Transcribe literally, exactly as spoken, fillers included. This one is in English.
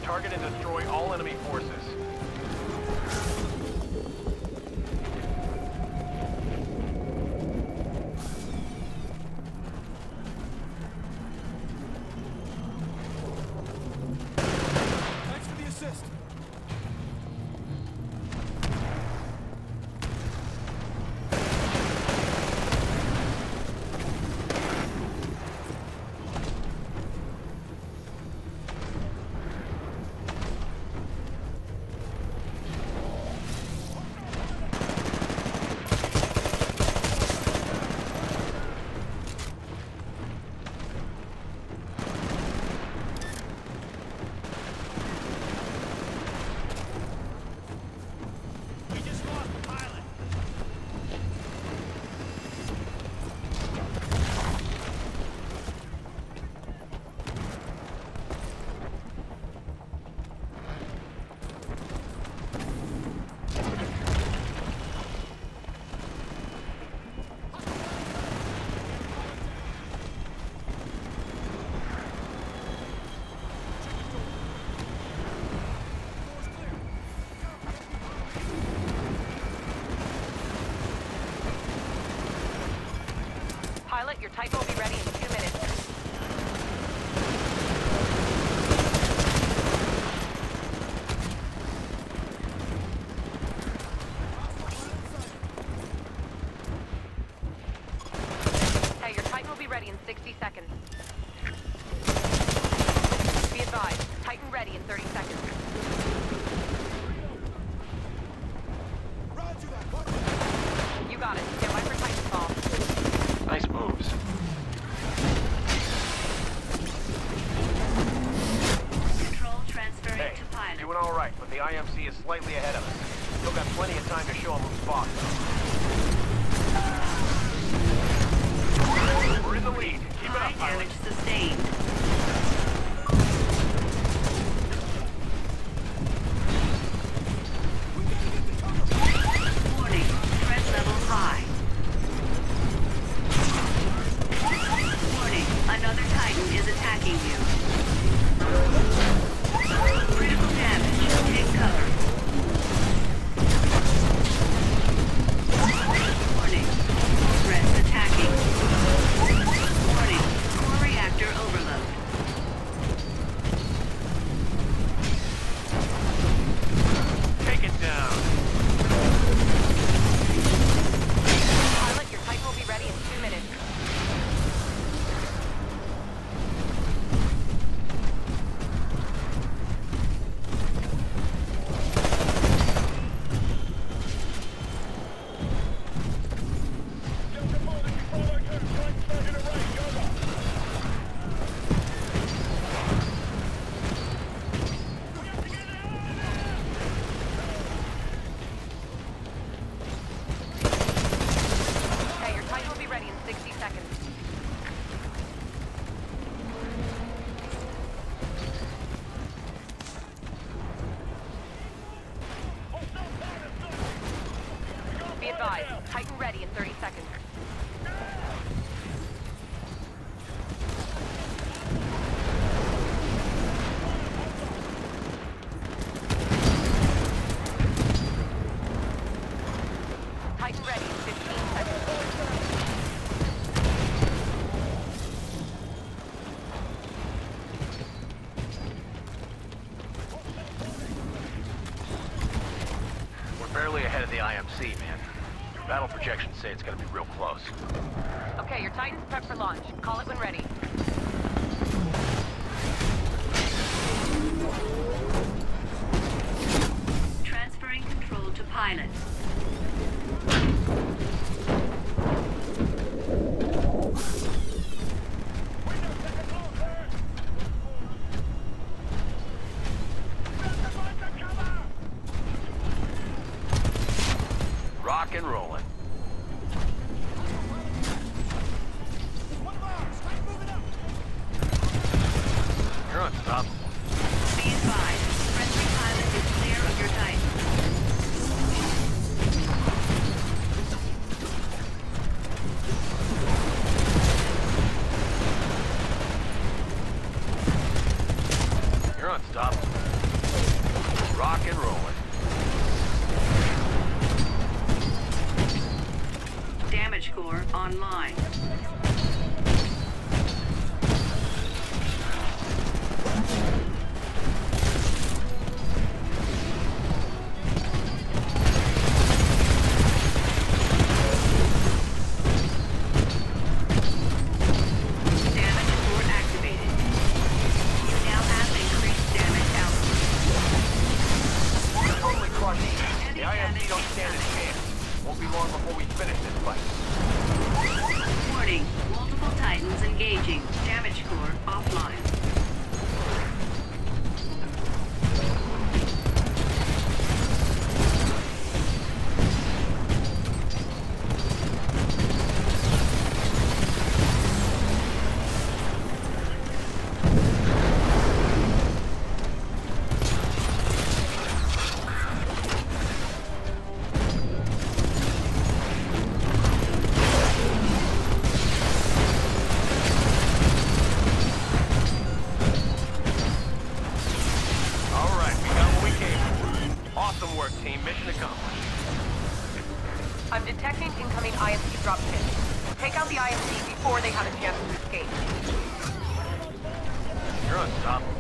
Target and destroy all enemy forces. Thanks for the assist. Pilot, your Titan will be ready in two minutes. Hey, your Titan will be ready in sixty seconds. Be advised, Titan ready in thirty seconds. You got it. Stand by for Titanfall. Nice moves. Control transferring Hey, to pilot. doing all right, but the I M C is slightly ahead of us. Still got plenty of time to show them who's boss. We're in the lead. Keep it High up, pilot. damage sustained. Warning, threat level high. Warning, another Titan is attacking you. Critical damage. Take cover. Warning, threats attacking. Warning, core reactor overload. Take it down. Pilot, your Titan will be ready in two minutes. Hey, your Titan will be ready in sixty seconds. Be advised, Titan ready in thirty seconds. Titan ready in fifteen seconds. We're barely ahead of the I M C, man. Battle projections say it's gonna be real close. Okay, your Titan's prepped for launch. Call it when ready. Transferring control to pilot. Rock and rolling. You're unstoppable. Be advised, friendly pilot is clear of your Titan. damage core online. Damage core activated. You now have increased damage output. We're totally crushed. Heavy The I M C damage don't stand a incoming. chance. Won't be long before we finish this fight. Warning, multiple Titans engaging. Damage core offline. All right, we got what we came for. Awesome work, team. Mission accomplished. I'm detecting incoming I M C dropship. Take out the I M C before they have a chance to escape. You're unstoppable.